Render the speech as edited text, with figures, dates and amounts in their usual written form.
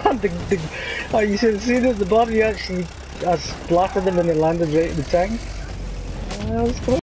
Oh, you should have seen it. The body actually splattered them and it landed right in the tank. That was cool.